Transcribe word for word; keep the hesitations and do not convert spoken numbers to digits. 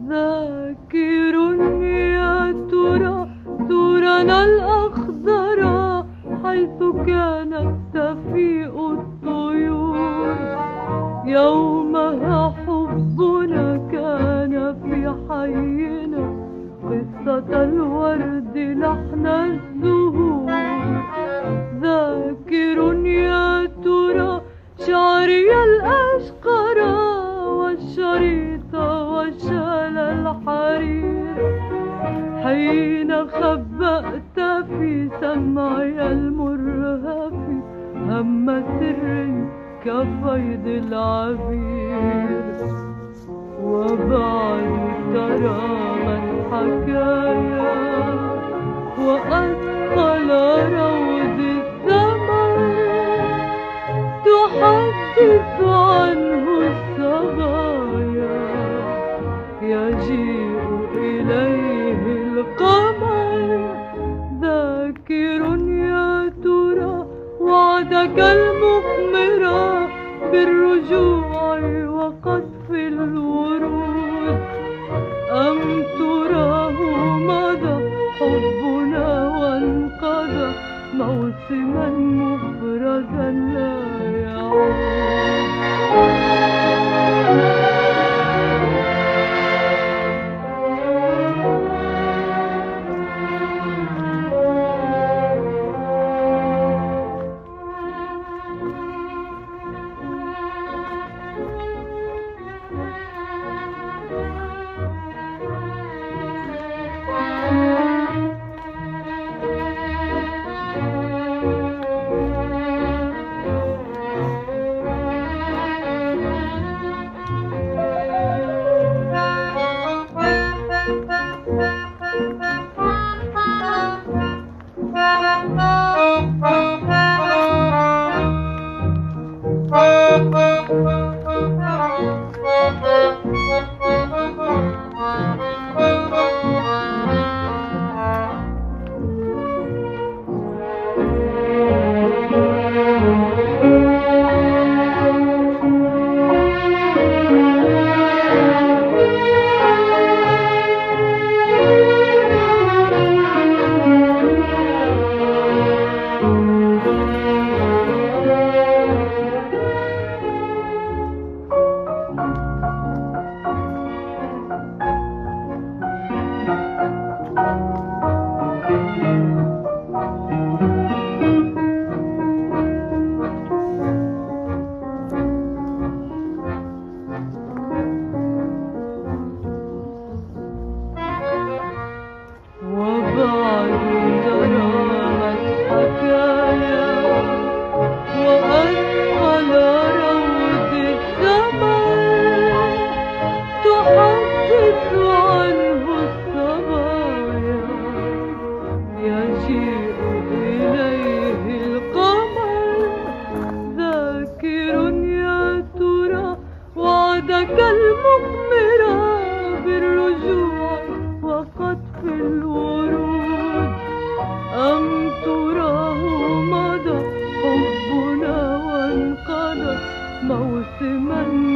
ذاكر يا ترى دورنا الأخضر حيث كانت تفيء الطيور، يومها حبنا كان في حينا قصة الورد لحن الزهور. ذاكر يا ترى شعري الأشقر والشريط وشال الحرير حين خبأت في سمعي المرهف هم سري كفيض العبير. وبعد ترى من حكايا وأثقل روض الثمر تحدث عنه الصبايا يجيء إليه القمر. ذاكر يا ترى وعدك المثمر بالرجوع وقطف الورود، أم تراه مضى حبنا وانقضى موسما مفردا لا يعود. موسما